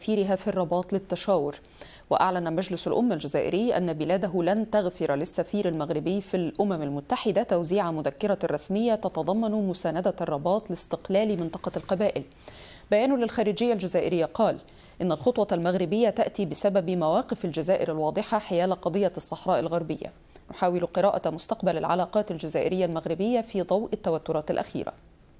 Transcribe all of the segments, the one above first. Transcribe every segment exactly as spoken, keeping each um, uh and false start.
سفيرها في الرباط للتشاور. وأعلن مجلس الأمة الجزائري أن بلاده لن تغفر للسفير المغربي في الأمم المتحدة توزيع مذكرة رسمية تتضمن مساندة الرباط لاستقلال منطقة القبائل. بيان للخارجية الجزائرية قال إن الخطوة المغربية تأتي بسبب مواقف الجزائر الواضحة حيال قضية الصحراء الغربية. نحاول قراءة مستقبل العلاقات الجزائرية المغربية في ضوء التوترات الأخيرة.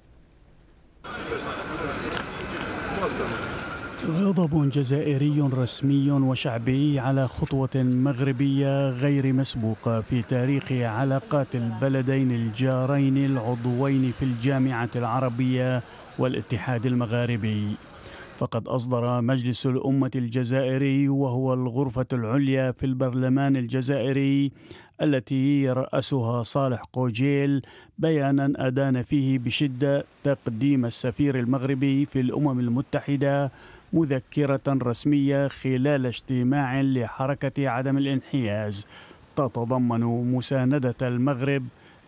غضب جزائري رسمي وشعبي على خطوة مغربية غير مسبوقة في تاريخ علاقات البلدين الجارين العضوين في الجامعة العربية والاتحاد المغاربي. فقد أصدر مجلس الأمة الجزائري وهو الغرفة العليا في البرلمان الجزائري التي يرأسها صالح قوجيل بيانا أدان فيه بشدة تقديم السفير المغربي في الأمم المتحدة مذكرة رسمية خلال اجتماع لحركة عدم الانحياز تتضمن مساندة المغرب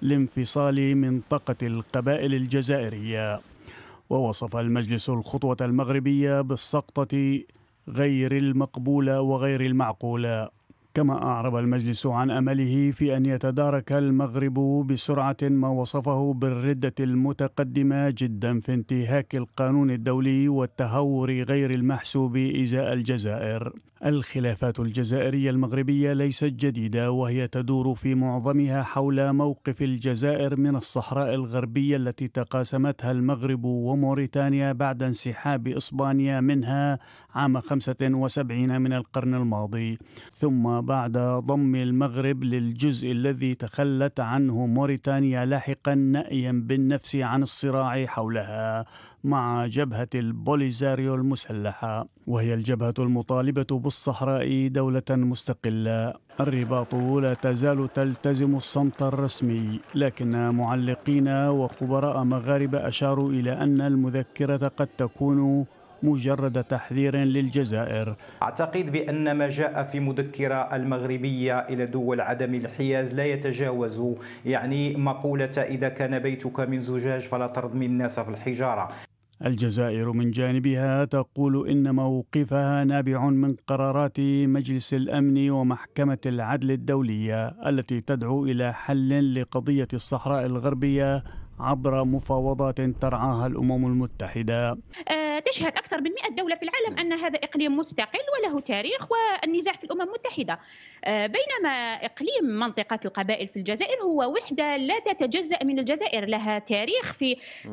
لانفصال منطقة القبائل الجزائرية. ووصف المجلس الخطوة المغربية بالسقطة غير المقبولة وغير المعقولة. كما أعرب المجلس عن أمله في أن يتدارك المغرب بسرعة ما وصفه بالردة المتقدمة جدا في انتهاك القانون الدولي والتهور غير المحسوب إزاء الجزائر. الخلافات الجزائرية المغربية ليست جديدة، وهي تدور في معظمها حول موقف الجزائر من الصحراء الغربية التي تقاسمتها المغرب وموريتانيا بعد انسحاب إسبانيا منها عام خمسة وسبعين من القرن الماضي، ثم بعد ضم المغرب للجزء الذي تخلت عنه موريتانيا لاحقا نأيا بالنفس عن الصراع حولها مع جبهة البوليزاريو المسلحة، وهي الجبهة المطالبة بالصحراء دولة مستقلة. الرباط لا تزال تلتزم الصمت الرسمي، لكن معلقين وخبراء مغاربة أشاروا إلى أن المذكرة قد تكون مجرد تحذير للجزائر. أعتقد بأن ما جاء في مذكرة المغربية إلى دول عدم الانحياز لا يتجاوز يعني مقولة إذا كان بيتك من زجاج فلا ترمي الناس في الحجارة. الجزائر من جانبها تقول إن موقفها نابع من قرارات مجلس الأمن ومحكمة العدل الدولية التي تدعو إلى حل لقضية الصحراء الغربية عبر مفاوضات ترعاها الأمم المتحدة. تشهد أكثر من مئة دولة في العالم أن هذا إقليم مستقل وله تاريخ والنزاع في الأمم المتحدة، بينما إقليم منطقة القبائل في الجزائر هو وحدة لا تتجزأ من الجزائر، لها تاريخ في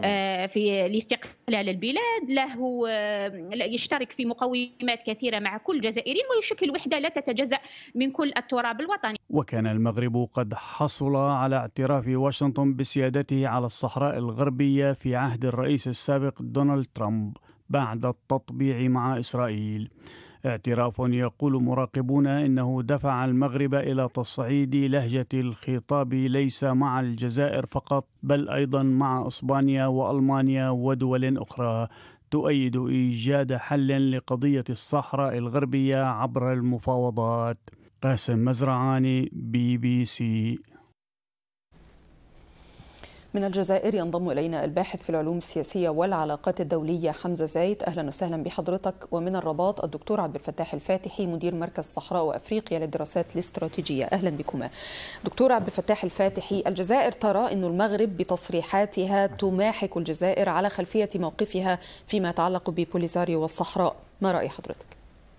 في الاستقلال البلاد، له يشترك في مقومات كثيرة مع كل جزائري ويشكل وحدة لا تتجزأ من كل التراب الوطني. وكان المغرب قد حصل على اعتراف واشنطن بسيادته على الصحراء الغربية في عهد الرئيس السابق دونالد ترامب بعد التطبيع مع إسرائيل، اعتراف يقول مراقبون إنه دفع المغرب إلى تصعيد لهجة الخطاب ليس مع الجزائر فقط بل أيضا مع إسبانيا وألمانيا ودول أخرى تؤيد إيجاد حل لقضية الصحراء الغربية عبر المفاوضات. قاسم مزرعاني، بي بي سي. من الجزائر ينضم إلينا الباحث في العلوم السياسية والعلاقات الدولية حمزة زايد، أهلا وسهلا بحضرتك. ومن الرباط الدكتور عبد الفتاح الفاتحي مدير مركز صحراء وأفريقيا للدراسات الاستراتيجية، أهلا بكما. دكتور عبد الفتاح الفاتحي، الجزائر ترى أن المغرب بتصريحاتها تماحك الجزائر على خلفية موقفها فيما يتعلق ببوليزاريو والصحراء، ما رأي حضرتك؟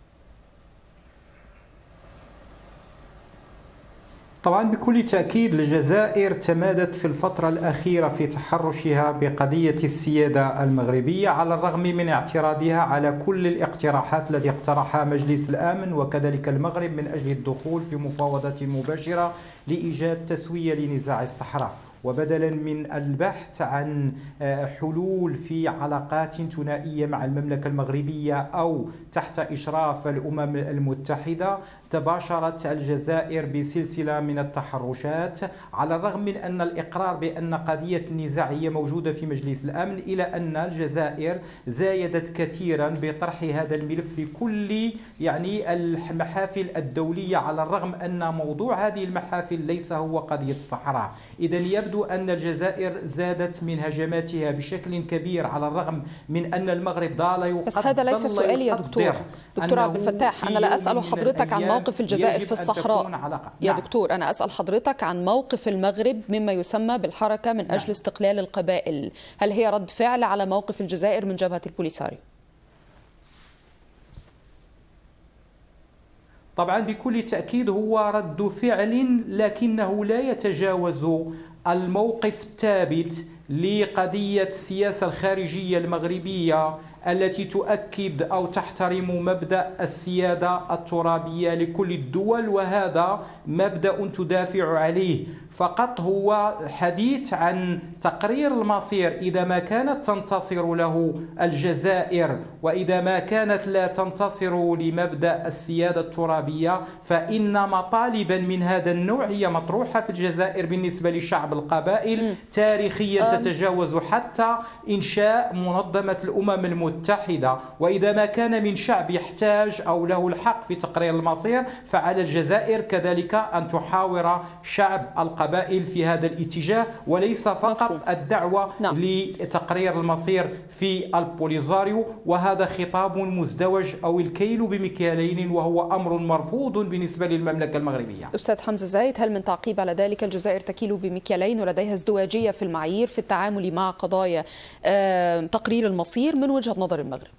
طبعا بكل تأكيد الجزائر تمادت في الفترة الأخيرة في تحرشها بقضية السيادة المغربية على الرغم من اعتراضها على كل الاقتراحات التي اقترحها مجلس الأمن وكذلك المغرب من أجل الدخول في مفاوضات مباشرة لإيجاد تسوية لنزاع الصحراء. وبدلا من البحث عن حلول في علاقات ثنائية مع المملكة المغربية أو تحت إشراف الأمم المتحدة، تباشرت الجزائر بسلسلة من التحرشات على الرغم من أن الإقرار بأن قضية النزاعية موجودة في مجلس الأمن، إلى أن الجزائر زايدت كثيرا بطرح هذا الملف في كل يعني المحافل الدولية على الرغم أن موضوع هذه المحافل ليس هو قضية الصحراء. إذن يبدو يبدو أن الجزائر زادت من هجماتها بشكل كبير على الرغم من أن المغرب ضال يقدر. بس هذا ليس سؤالي يا دكتور دكتور عبد الفتاح، أنا لا أسأل حضرتك عن موقف الجزائر في الصحراء يا نعم. دكتور أنا أسأل حضرتك عن موقف المغرب مما يسمى بالحركة من أجل نعم. استقلال القبائل، هل هي رد فعل على موقف الجزائر من جبهة البوليساريو؟ طبعا بكل تأكيد هو رد فعل، لكنه لا يتجاوز الموقف الثابت لقضية السياسة الخارجية المغربية التي تؤكد أو تحترم مبدأ السيادة الترابية لكل الدول، وهذا مبدأ تدافع عليه. فقط هو حديث عن تقرير المصير إذا ما كانت تنتصر له الجزائر وإذا ما كانت لا تنتصر لمبدأ السيادة الترابية، فإن مطالبا من هذا النوع هي مطروحة في الجزائر بالنسبة لشعب القبائل تاريخيا تتجاوز حتى إنشاء منظمة الأمم المتحدة. وإذا ما كان من شعب يحتاج أو له الحق في تقرير المصير، فعلى الجزائر كذلك أن تحاور شعب القبائل في هذا الاتجاه، وليس فقط مفهوم. الدعوة نعم. لتقرير المصير في البوليساريو، وهذا خطاب مزدوج أو الكيل بمكيالين، وهو أمر مرفوض بالنسبة للمملكة المغربية. أستاذ حمزة زايد، هل من تعقيب على ذلك الجزائر تكيل بمكيالين ولديها ازدواجية في المعايير في التعامل مع قضايا تقرير المصير من وجهة نظر المغرب؟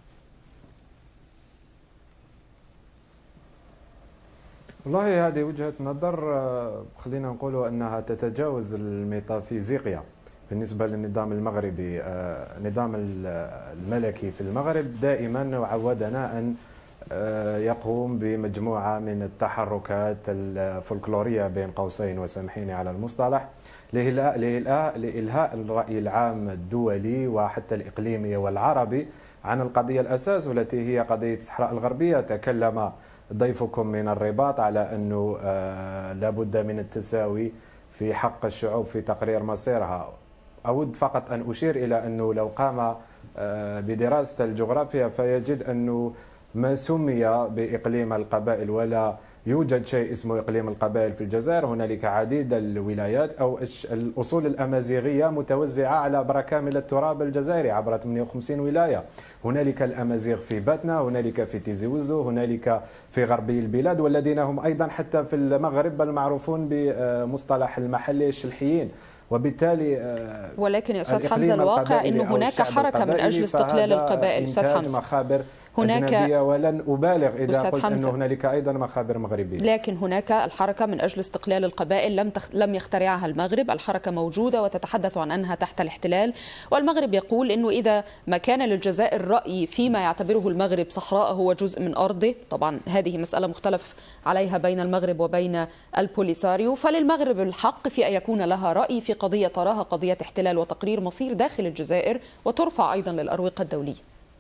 والله هذه وجهة نظر خلينا نقول أنها تتجاوز الميتافيزيقيا بالنسبة للنظام المغربي. النظام الملكي في المغرب دائما عودنا أن يقوم بمجموعة من التحركات الفولكلورية بين قوسين وسامحيني على المصطلح لإلهاء الرأي العام الدولي وحتى الإقليمي والعربي عن القضية الأساس والتي هي قضية الصحراء الغربية. تكلم ضيفكم من الرباط على أنه لابد من التساوي في حق الشعوب في تقرير مصيرها. أود فقط أن أشير إلى أنه لو قام بدراسة الجغرافيا فيجد أنه ما سمي بإقليم القبائل ولا يوجد شيء اسمه إقليم القبائل في الجزائر. هنالك عديد الولايات أو الأصول الأمازيغية متوزعة على بركامل التراب الجزائري عبر ثمانية وخمسين ولاية. هنالك الأمازيغ في باتنا، هنالك في تيزي وزو، هنالك في غربي البلاد، والذين هم أيضا حتى في المغرب المعروفون بمصطلح المحلي الشلحيين. وبالتالي ولكن يا أستاذ حمزة الواقع أنه هناك حركة من أجل استقلال القبائل. أستاذ حمزة مخابر هناك أجنبية، ولن أبالغ إذا قلت أنه هنالك أيضا مخابر مغربية. لكن هناك الحركة من أجل استقلال القبائل لم تخ... لم يخترعها المغرب، الحركة موجودة وتتحدث عن أنها تحت الاحتلال، والمغرب يقول أنه إذا ما كان للجزائر رأي فيما يعتبره المغرب صحراء هو جزء من أرضه، طبعا هذه مسألة مختلف عليها بين المغرب وبين البوليساريو، فللمغرب الحق في أن يكون لها رأي في قضية تراها قضية احتلال وتقرير مصير داخل الجزائر وترفع أيضا للأروقة الدولية.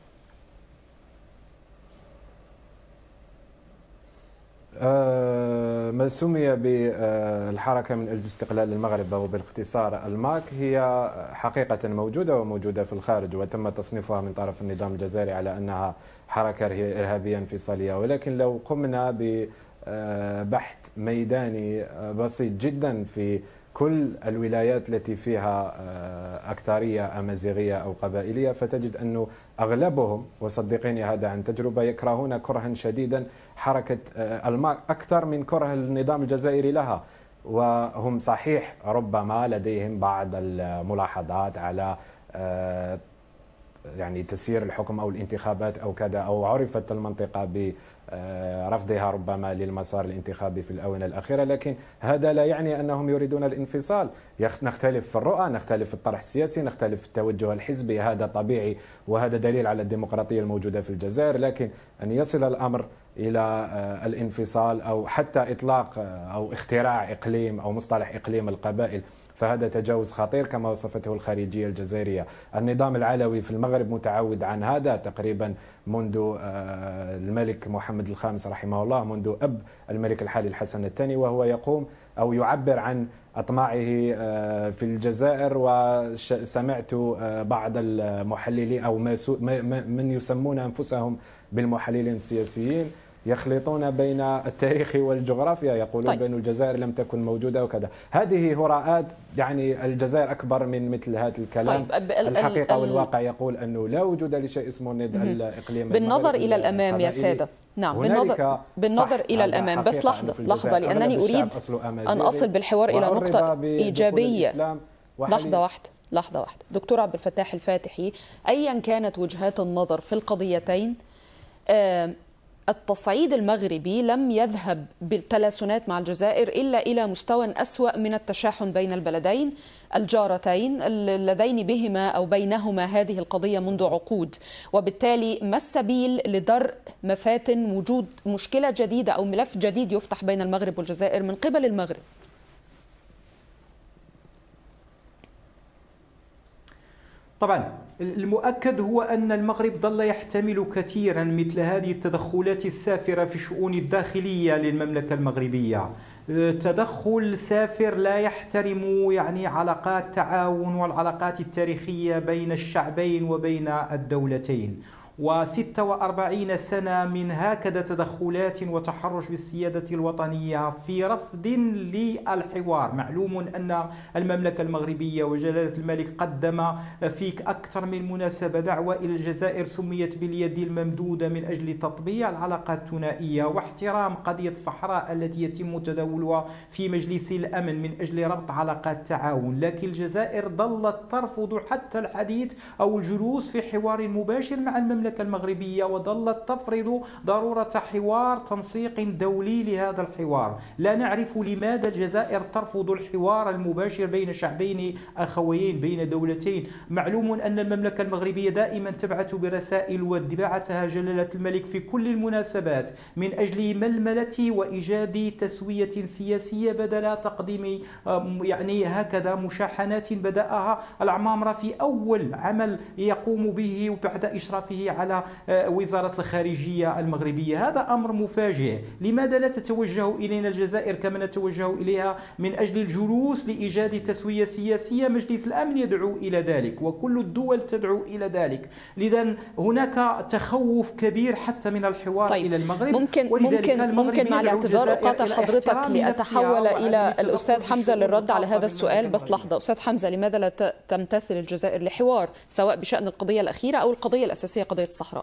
ما سمي بالحركة من أجل استقلال المغرب أو بالاختصار الماك هي حقيقة موجودة وموجودة في الخارج، وتم تصنيفها من طرف النظام الجزائري على أنها حركة إرهابية انفصالية. ولكن لو قمنا ببحث ميداني بسيط جدا في كل الولايات التي فيها أكثرية أمازيغية أو قبائلية فتجد أنه أغلبهم، وصدقيني هذا عن تجربة، يكرهون كرها شديدا حركة الماك أكثر من كره النظام الجزائري لها. وهم صحيح ربما لديهم بعض الملاحظات على يعني تسيير الحكم أو الانتخابات أو كذا، أو عرفت المنطقة برفضها ربما للمسار الانتخابي في الآونة الأخيرة، لكن هذا لا يعني أنهم يريدون الانفصال. نختلف في الرؤى، نختلف في الطرح السياسي، نختلف في التوجه الحزبي، هذا طبيعي وهذا دليل على الديمقراطية الموجودة في الجزائر. لكن أن يصل الأمر إلى الانفصال أو حتى إطلاق أو اختراع إقليم أو مصطلح إقليم القبائل فهذا تجاوز خطير كما وصفته الخارجية الجزائرية. النظام العلوي في المغرب متعود عن هذا تقريبا منذ الملك محمد الخامس رحمه الله، منذ أب الملك الحالي الحسن الثاني، وهو يقوم أو يعبر عن أطماعه في الجزائر. وسمعت بعض المحللين أو من يسمون أنفسهم بالمحللين السياسيين يخلطون بين التاريخ والجغرافيا، يقولون طيب. بأن الجزائر لم تكن موجودة وكذا. هذه هراءات، يعني الجزائر أكبر من مثل هذا الكلام. طيب. الحقيقة والواقع يقول أنه لا وجود لشيء اسمه ند الإقليم. بالنظر إلى الأمام يا سادة، نعم بالنظر, بالنظر إلى الأمام، بس لحظة لحظة لأنني أريد أن أصل بالحوار إلى نقطة إيجابية. لحظة واحدة لحظة واحدة دكتور عبد الفتاح الفاتحي، أيا كانت وجهات النظر في القضيتين، آه التصعيد المغربي لم يذهب بالتلاسنات مع الجزائر إلا إلى مستوى أسوأ من التشاحن بين البلدين الجارتين اللذين بهما أو بينهما هذه القضية منذ عقود، وبالتالي ما السبيل لدرء مفاتن وجود مشكلة جديدة أو ملف جديد يفتح بين المغرب والجزائر من قبل المغرب؟ طبعا المؤكد هو أن المغرب ظل يحتمل كثيرا مثل هذه التدخلات السافرة في الشؤون الداخلية للمملكة المغربية، تدخل سافر لا يحترم يعني علاقات التعاون والعلاقات التاريخية بين الشعبين وبين الدولتين، وستة وأربعين سنة من هكذا تدخلات وتحرش بالسيادة الوطنية في رفض للحوار. معلوم أن المملكة المغربية وجلالة الملك قدم في أكثر من مناسبة دعوة إلى الجزائر سميت باليد الممدودة من أجل تطبيع العلاقات الثنائية واحترام قضية الصحراء التي يتم تداولها في مجلس الأمن من أجل ربط علاقات التعاون، لكن الجزائر ظلت ترفض حتى الحديث أو الجلوس في حوار مباشر مع المملكة المغربية، وظلت تفرض ضرورة حوار تنسيق دولي لهذا الحوار. لا نعرف لماذا الجزائر ترفض الحوار المباشر بين شعبين أخوين بين دولتين. معلوم أن المملكة المغربية دائما تبعث برسائل وبعثها جلالة الملك في كل المناسبات من أجل ململة وإيجاد تسوية سياسية بدل تقديم يعني هكذا مشاحنات بدأها العمامرة في أول عمل يقوم به وبعد إشرافه على وزارة الخارجية المغربية. هذا أمر مفاجئ. لماذا لا تتوجه إلينا الجزائر كما نتوجه إليها من أجل الجلوس لإيجاد تسوية سياسية؟ مجلس الأمن يدعو إلى ذلك وكل الدول تدعو إلى ذلك. لذا هناك تخوف كبير حتى من الحوار طيب. إلى المغرب. ممكن ممكن ممكن مع الاعتذار أقاطع حضرتك لأتحول إلى الأستاذ حمزة للرد على هذا السؤال. بس لحظة أستاذ حمزة، لماذا لا تمتثل الجزائر لحوار سواء بشأن القضية الأخيرة أو القضية الأساسية قضية الصحراء؟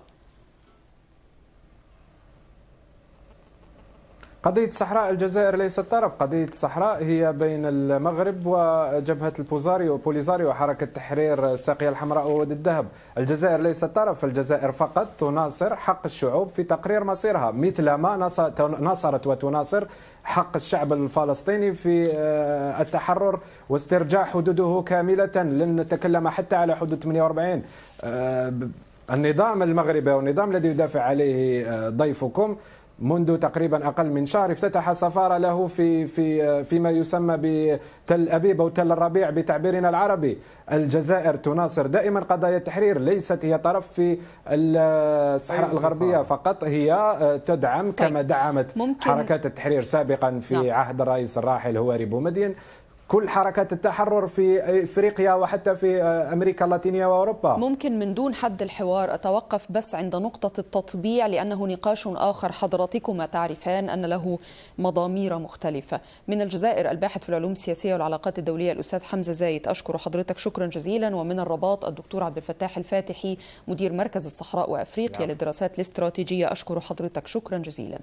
قضية الصحراء الجزائر ليست طرف. قضية الصحراء هي بين المغرب وجبهة البوليزاريو بوليزاريو حركة تحرير الساقية الحمراء ووادي الذهب. الجزائر ليست طرف، الجزائر فقط تناصر حق الشعوب في تقرير مصيرها، مثل ما ناصرت وتناصر حق الشعب الفلسطيني في التحرر واسترجاع حدوده كاملة. لن نتكلم حتى على حدود ثمانية وأربعين. النظام المغربي والنظام الذي يدافع عليه ضيفكم منذ تقريبا اقل من شهر افتتح سفاره له في في فيما يسمى بتل ابيب او تل الربيع بتعبيرنا العربي. الجزائر تناصر دائما قضايا التحرير، ليست هي طرف في الصحراء الغربيه فقط، هي تدعم كما دعمت حركات التحرير سابقا في عهد الرئيس الراحل هواري بومدين كل حركات التحرر في افريقيا وحتى في امريكا اللاتينيه واوروبا. ممكن من دون حد الحوار اتوقف بس عند نقطه التطبيع، لانه نقاش اخر حضراتكما تعرفان ان له مضامير مختلفه. من الجزائر الباحث في العلوم السياسيه والعلاقات الدوليه الاستاذ حمزه زايد، اشكر حضرتك شكرا جزيلا. ومن الرباط الدكتور عبد الفتاح الفاتحي مدير مركز الصحراء وافريقيا نعم. للدراسات الاستراتيجيه، اشكر حضرتك شكرا جزيلا.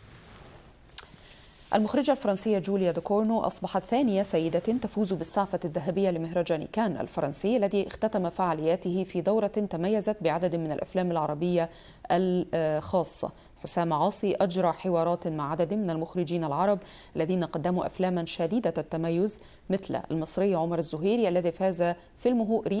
المخرجة الفرنسية جوليا دوكورنو أصبحت ثانية سيدة تفوز بالسعفة الذهبية لمهرجان كان الفرنسي الذي اختتم فعالياته في دورة تميزت بعدد من الأفلام العربية الخاصة. حسام عاصي أجرى حوارات مع عدد من المخرجين العرب الذين قدموا أفلاما شديدة التميز مثل المصري عمر الزهيري الذي فاز فيلمه